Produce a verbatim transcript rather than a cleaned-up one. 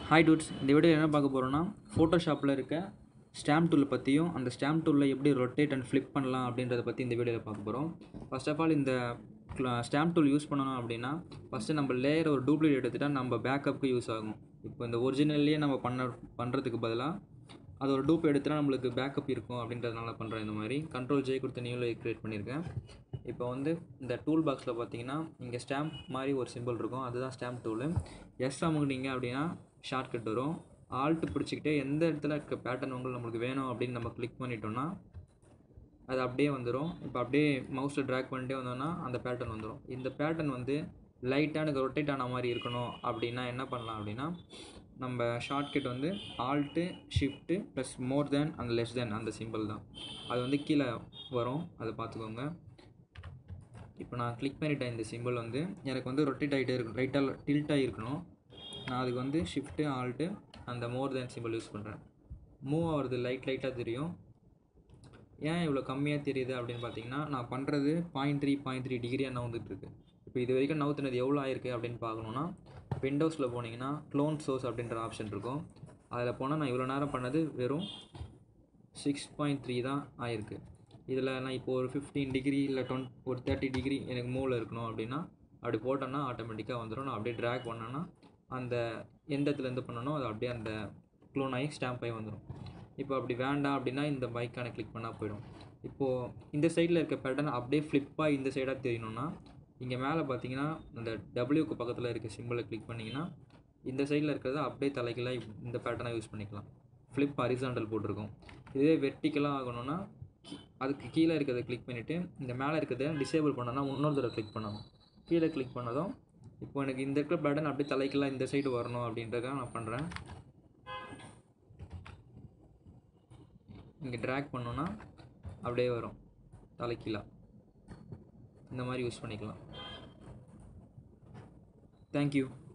Hi dudes, இந்த video என்ன பார்க்க போகிறோன்னா ஃபோட்டோஷாப்பில் இருக்க ஸ்டாம்ப் டூலை பற்றியும் அந்த ஸ்டாம்ப் டூலில் எப்படி ரொட்டேட் அண்ட் ஃப்ளிப் பண்ணலாம் அப்படின்றத பற்றி இந்த வீடியோவில் பார்க்க போகிறோம். ஃபர்ஸ்ட் ஆஃப் ஆல் இந்த ஸ்டாம்ப் டூல் யூஸ் பண்ணணும் அப்படின்னா ஃபஸ்ட்டு நம்ம லேயர் ஒரு டூப்ளிகேட் எடுத்துகிட்டா நம்ம பேக்கப்புக்கு யூஸ் ஆகும். இப்போ இந்த ஒரிஜினல்லையே நம்ம பண்ண பண்ணுறதுக்கு பதிலாக அது ஒரு டூப் எடுத்துகிட்டா நம்மளுக்கு பேக்கப் இருக்கும் அப்படின்றதுனால பண்ணுறேன். இந்த மாதிரி கண்ட்ரோல் ஜே கொடுத்து நியூவில் க்ரியேட் பண்ணியிருக்கேன். இப்போ வந்து இந்த டூல் பாக்ஸில் பார்த்தீங்கன்னா இங்கே ஸ்டாம்ப் மாதிரி ஒரு சிம்பிள் இருக்கும், அதுதான் ஸ்டாம்ப் டூலு. எஸ் அமுக்குனீங்க அப்படின்னா ஷார்ட்கட் வரும். ஆல்ட்டு பிடிச்சிக்கிட்டே எந்த இடத்துல இருக்க பேட்டர்ன் உங்களுக்கு நம்மளுக்கு வேணும் அப்படின்னு நம்ம கிளிக் பண்ணிட்டோம்னா அது அப்படியே வந்துடும். இப்போ அப்படியே மவுஸில் ட்ராக் பண்ணிட்டே வந்தோம்னா அந்த பேட்டர்ன் வந்துடும். இந்த பேட்டர்ன் வந்து லைட்டாக எனக்கு ரொட்டேட் ஆன மாதிரி இருக்கணும் அப்படின்னா என்ன பண்ணலாம் அப்படின்னா நம்ம ஷார்ட்கட் வந்து alt shift plus more than அந்த லெஸ் தேன் அந்த சிம்பிள் தான், அது வந்து கீழே வரும், அதை பார்த்துக்கோங்க. இப்போ நான் கிளிக் பண்ணிட்டேன். இந்த சிம்பிள் வந்து எனக்கு வந்து ரொட்டேட் ஆகிட்டே இருக்கும், ரைட்டாக டில்ட்டாக இருக்கணும். நான் அதுக்கு வந்து ஷிஃப்ட்டு ஆல்ட்டு அந்த மோர் தேன் சிம்பிள் யூஸ் பண்ணுறேன். மூவ் ஆகிறது லைட் லைட்டாக தெரியும். ஏன் இவ்வளோ கம்மியாக தெரியுது அப்படின்னு பார்த்தீங்கன்னா நான் பண்ணுறது பாயிண்ட் த்ரீ பாயிண்ட் த்ரீ டிகிரியாக நவுந்துட்டுருக்கு. இப்போ இது வரைக்கும் நவுத்துனது எவ்வளோ ஆயிருக்கு அப்படின்னு பார்க்கணுன்னா விண்டோஸில் போனீங்கன்னா க்ளோன் சோர்ஸ் அப்படின்ற ஆப்ஷன் இருக்கும். அதில் போனால் நான் இவ்வளோ நேரம் பண்ணது வெறும் சிக்ஸ் பாயிண்ட் த்ரீ தான் ஆயிருக்கு. இதில் நான் இப்போ ஒரு ஃபிஃப்டீன் டிகிரி இல்லை டுவெண்ட் ஒரு தேர்ட்டி டிகிரி எனக்கு மூவில் இருக்கணும் அப்படின்னா அப்படி போட்டோன்னா ஆட்டோமேட்டிக்காக வந்துடும். நான் அப்படியே ட்ராக் பண்ணேன்னா அந்த எந்த இடத்துலேருந்து பண்ணணும் அது அப்படியே அந்த க்ளோன் ஆகி ஸ்டாம்ப் ஆகி வந்துடும். இப்போ அப்படி வேண்டாம் அப்படின்னா இந்த பைக்கான கிளிக் பண்ணால் போயிடும். இப்போது இந்த சைடில் இருக்க பேட்டர்ன் அப்படியே ஃப்ளிப்பாக இந்த சைடாக தெரியணும்னா இங்கே மேலே பார்த்தீங்கன்னா அந்த டபிள்யூக்கு பக்கத்தில் இருக்க சிம்பிளை கிளிக் பண்ணிங்கன்னா இந்த சைடில் இருக்கிறத அப்படியே தலைக்கெல்லாம் இந்த பேட்டர்னாக யூஸ் பண்ணிக்கலாம். ஃப்ளிப் ஹரிசாண்டல் போட்டிருக்கோம். இதே வெர்டிக்கலாக ஆகணும்னா அதுக்கு கீழே இருக்கிறத கிளிக் பண்ணிவிட்டு இந்த மேலே இருக்கிறத டிசேபிள் பண்ணோன்னா இன்னொரு தடவை கிளிக் பண்ணணும். கீழே கிளிக் பண்ணதும் இப்போ எனக்கு இந்த இருக்கிற பேட்டர்ன் அப்படியே தலைக்கெல்லாம் இந்த சைடு வரணும் அப்படின்றதுக்காக நான் பண்ணுறேன். இங்கே ட்ராக் பண்ணோன்னா அப்படியே வரும் தலைக்கீழா. இந்த மாதிரி யூஸ் பண்ணிக்கலாம். தேங்க்யூ.